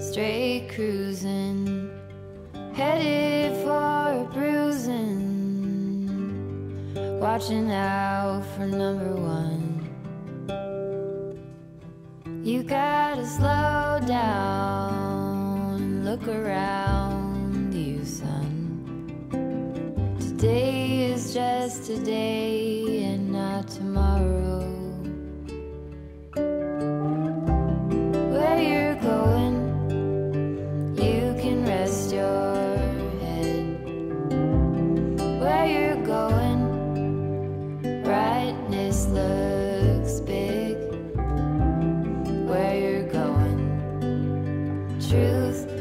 straight cruising, headed for a bruising, watching out for number one. You gotta slow down, look around you, son. Today is just today and not tomorrow. Where you're going, you can rest your head. Where you're going, brightness looks big. Where you're going, truth